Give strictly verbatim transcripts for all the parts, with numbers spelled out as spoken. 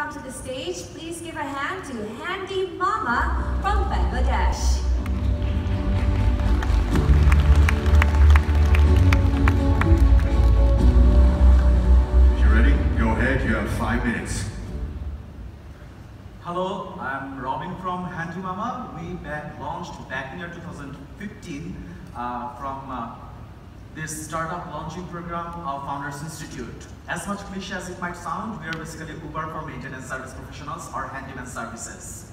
come to the stage, please give a hand to Handy Mama from Bangladesh. If you're ready, go ahead. You have five minutes. Hello, I'm Robin from Handy Mama. We back launched back in year two thousand fifteen uh, from uh, this startup launching program of Founders Institute. As much cliche as it might sound, we are basically Uber for maintenance service professionals or handyman services.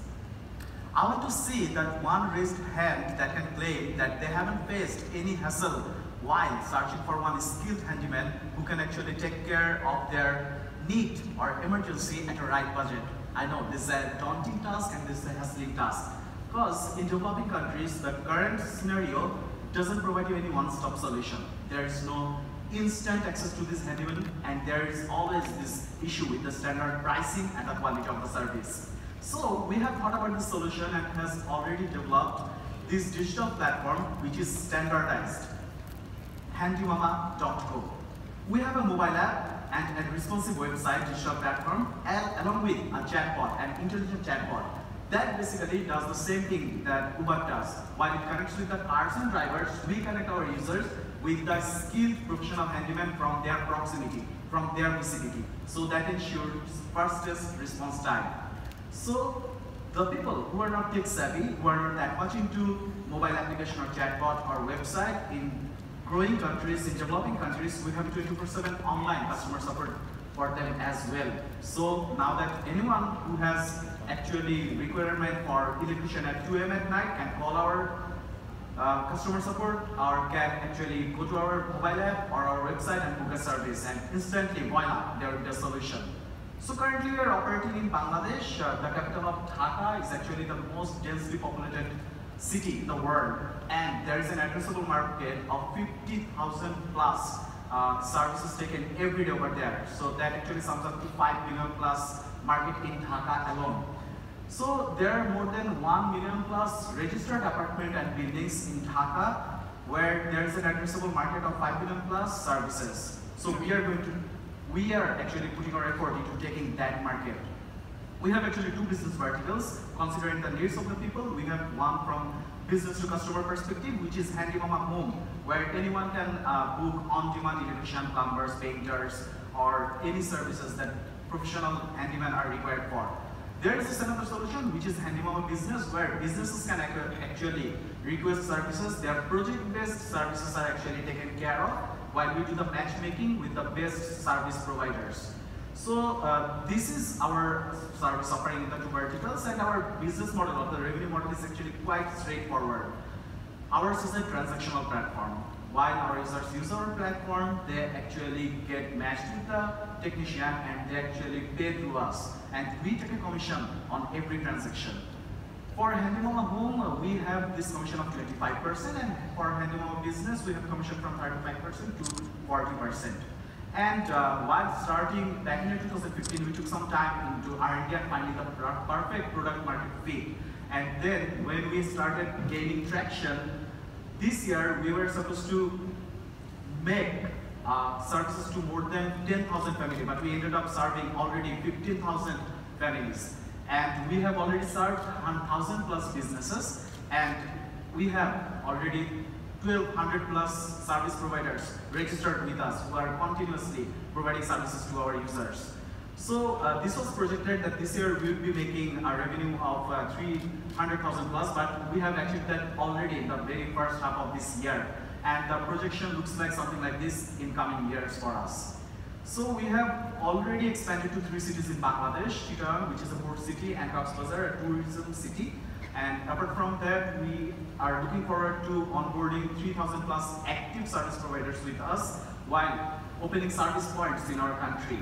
I want to see that one raised hand that can claim that they haven't faced any hassle while searching for one skilled handyman who can actually take care of their need or emergency at a right budget. I know this is a daunting task and this is a hassling task, because in developing countries, the current scenario doesn't provide you any one-stop solution. There is no instant access to this handyman, and there is always this issue with the standard pricing and the quality of the service. So we have thought about this solution and has already developed this digital platform which is standardized, handymama dot co. We have a mobile app and a responsive website digital platform, and along with a chatbot, an intelligent chatbot that basically does the same thing that Uber does. While it connects with the cars and drivers, we connect our users with the skilled professional handyman from their proximity, from their vicinity. So that ensures fastest response time. So the people who are not tech savvy, who are not that much into mobile application or chatbot or website, in growing countries, in developing countries, we have twenty-four seven online customer support for them as well. So now that anyone who has actually requirement for electrician at two A M at night can call our uh, customer support, or can actually go to our mobile app or our website and book a service, and instantly, voila, there will be a solution. So currently we are operating in Bangladesh. Uh, the capital of Dhaka is actually the most densely populated city in the world, and there is an addressable market of fifty thousand plus uh, services taken every day over there. So that actually sums up to five million plus market in Dhaka alone. So there are more than one million plus registered apartment and buildings in Dhaka, where there is an addressable market of five million plus services. So we are going to, we are actually putting our effort into taking that market. We have actually two business verticals, considering the needs of the people. We have one from business to customer perspective, which is Handy Mama Home, where anyone can uh, book on-demand electrician, plumbers, painters, or any services that professional handymen are required for. There is another solution, which is Handy Mama Business, where businesses can actually request services. Their project-based services are actually taken care of, while we do the matchmaking with the best service providers. So uh, this is our service offering in the two verticals, and our business model or the revenue model is actually quite straightforward. Ours is a transactional platform. While our users use our platform, they actually get matched with the technician and they actually pay through us. And we take a commission on every transaction. For Handy Mama Home, we have this commission of twenty-five percent, and for Handy Mama Business, we have a commission from thirty-five percent to forty percent. And uh, while starting back in two thousand fifteen, we took some time into R and D and finding the perfect product market fit. And then when we started gaining traction, this year we were supposed to make uh, services to more than ten thousand families, but we ended up serving already fifteen thousand families. And we have already served one thousand plus businesses, and we have already twelve hundred plus service providers registered with us who are continuously providing services to our users. So uh, this was projected that this year we will be making a revenue of uh, three hundred thousand plus, but we have achieved that already in the very first half of this year. And the projection looks like something like this in coming years for us. So we have already expanded to three cities in Bangladesh, Chittagong, which is a port city, and Cox's Bazar, a tourism city. And apart from that, we are looking forward to onboarding three thousand plus active service providers with us while opening service points in our country.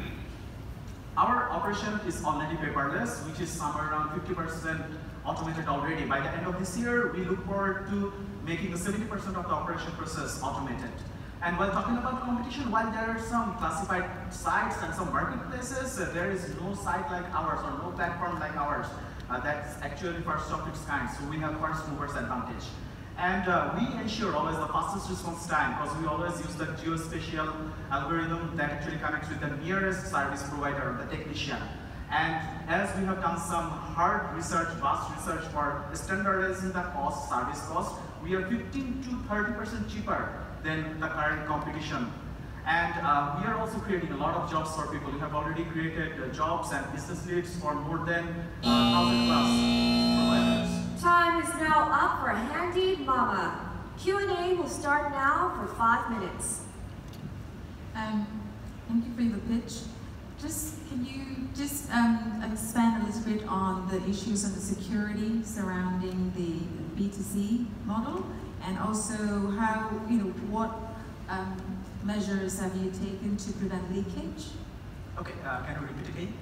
Our operation is already paperless, which is somewhere around fifty percent automated already. By the end of this year, we look forward to making seventy percent of the operation process automated. And while talking about competition, while there are some classified sites and some marketplaces, uh, there is no site like ours or no platform like ours uh, that's actually first of its kind. So we have first movers advantage. And uh, we ensure always the fastest response time, because we always use the geospatial algorithm that actually connects with the nearest service provider, the technician. And as we have done some hard research, vast research for standardizing the cost, service cost, we are fifteen to thirty percent cheaper than the current competition. And uh, we are also creating a lot of jobs for people. We have already created uh, jobs and business leads for more than uh, one thousand plus providers. Time is now up for Handy Mama. Q and A will start now for five minutes. Um, thank you for the pitch. Just can you just um, expand a little bit on the issues of the security surrounding the B two C model, and also how, you know, what um, measures have you taken to prevent leakage? Okay, uh, can you repeat again?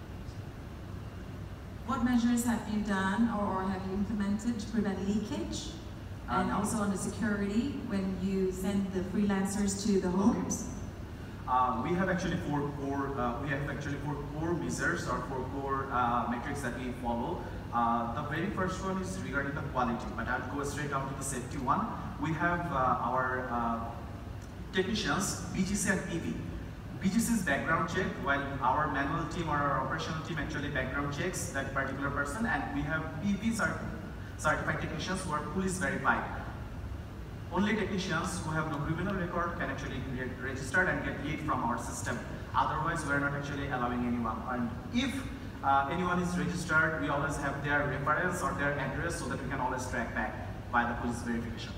What measures have you done or, or have you implemented to prevent leakage? And Um, also on the security when you send the freelancers to the homes? Uh, we have actually four core. Uh, we have actually four core measures or four core uh, metrics that we follow. Uh, the very first one is regarding the quality, but I'll go straight down to the safety one. We have uh, our uh, technicians, B G C and P V. B G C is background check, while our manual team or our operational team actually background checks that particular person, and we have P V cert certified technicians who are police verified. Only technicians who have no criminal record can actually get registered and get lead from our system. Otherwise, we are not actually allowing anyone. And if uh, anyone is registered, we always have their reference or their address so that we can always track back by the police verification.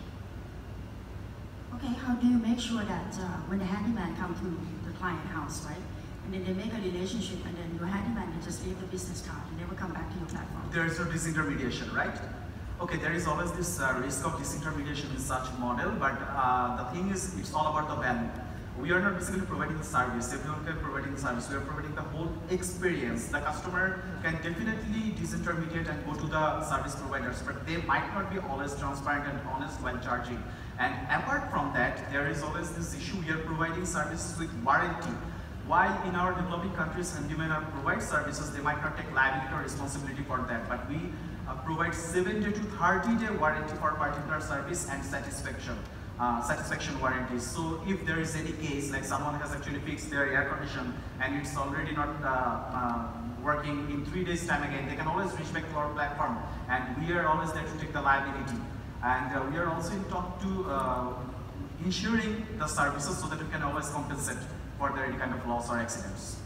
Okay, how do you make sure that uh, when the handyman come to the client house, right, and then they make a relationship, and then your handyman will just leave the business card and never come back to your platform? There is no disintermediation, right? Okay, there is always this uh, risk of disintermediation in such model, but uh, the thing is, it's all about the value. We are not basically providing the service. Everyone can provide the service. We are providing the whole experience. The customer can definitely disintermediate and go to the service providers, but they might not be always transparent and honest while charging. And apart from that, there is always this issue. We are providing services with warranty. While in our developing countries, handymen are provide services, they might not take liability or responsibility for that, but we uh, provide seventy to thirty day warranty for particular service and satisfaction. Uh, satisfaction warranties. So if there is any case, like someone has actually fixed their air condition and it's already not uh, uh, working in three days time again, they can always reach back to our platform, and we are always there to take the liability. And uh, we are also in talk to uh, ensuring the services so that we can always compensate for any kind of loss or accidents.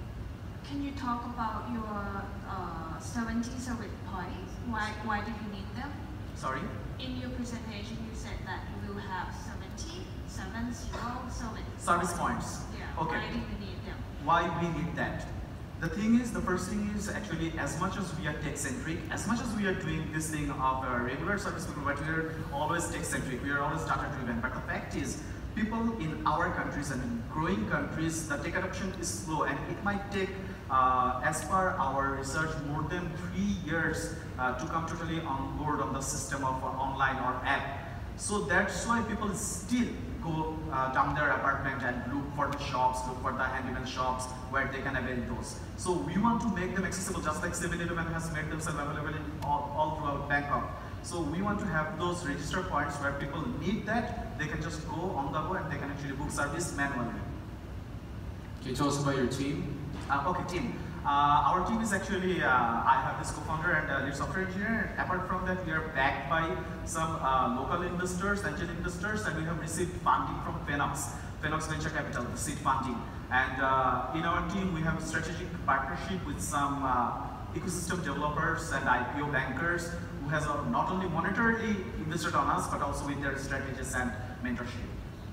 Can you talk about your uh, seventy service points? Why, why do you need them? Sorry? In your presentation, you said that you will have seventy, seven, zero, seven. Service points. Yeah. Okay. Why do you need them? Why we need that? The thing is, the first thing is actually, as much as we are tech-centric, as much as we are doing this thing of a regular service provider, we are always tech-centric, we are always data-driven. But the fact is, people in our countries and in growing countries, the tech adoption is slow, and it might take, uh, as per our research, more than three years uh, to come totally on board on the system of uh, online or app. So that's why people still go uh, down their apartment and look for the shops, look for the handyman shops where they can avail those. So we want to make them accessible, just like seven eleven has made themselves available in all, all throughout Bangkok. So we want to have those register points where people need that, they can just go on the go and they can actually book service manually. Can you tell us about your team? Uh, okay, team. Uh, our team is actually, uh, I have this co-founder and uh, lead software engineer. Apart from that, we are backed by some uh, local investors, angel investors, and we have received funding from Fenox, Fenox Venture Capital, the seed funding. And uh, in our team, we have a strategic partnership with some uh, ecosystem developers and I P O bankers who has uh, not only monetarily invested on us, but also with their strategies and mentorship.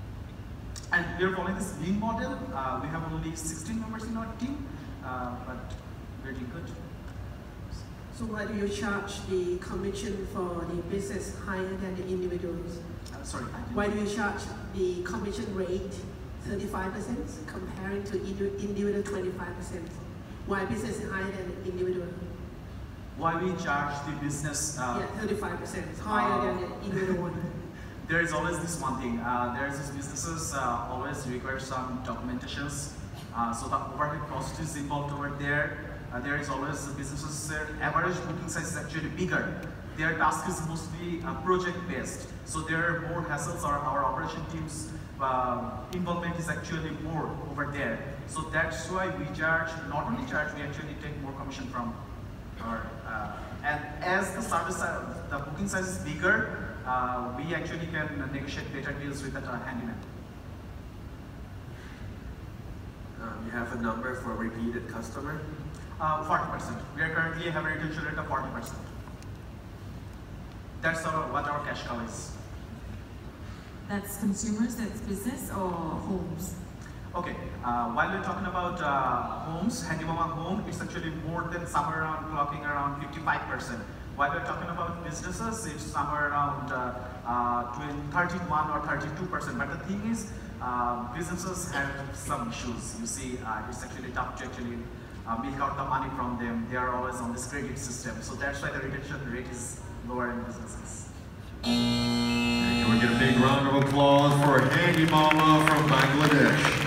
And we are following this lean model. Uh, we have only sixteen members in our team. Uh, but we're doing good. So why do you charge the commission for the business higher than the individuals? Uh, sorry. Why do you charge the commission rate thirty-five percent comparing to individual twenty-five percent? Why business is higher than individual? Why we charge the business? Uh, yeah, thirty-five percent higher uh, than the individual one. There is always this one thing. Uh, there is this businesses uh, always require some documentations. Uh, so the overhead cost is involved over there. Uh, there is always businesses, uh, average booking size is actually bigger. Their task is mostly uh, project based. So there are more hassles, or our operation team's uh, involvement is actually more over there. So that's why we charge, not only charge, we actually take more commission from our, uh, and as the service, uh, the booking size is bigger, uh, we actually can negotiate better deals with the uh, handyman. Um, you have a number for repeated customer? Uh, forty percent. We are currently have a retention rate of forty percent. That's our, what our cash cow is. That's consumers, that's business, or homes? Okay, uh, while we're talking about uh, homes, Handy Mama Home, it's actually more than somewhere around clocking around fifty-five percent. While we're talking about businesses, it's somewhere around uh, uh, thirty-one or thirty-two percent. But the thing is, uh, businesses have some issues. You see, uh, it's actually tough to actually uh, milk out the money from them. They are always on this credit system. So that's why the retention rate is lower in businesses. Can we get a big round of applause for Handy Mama from Bangladesh?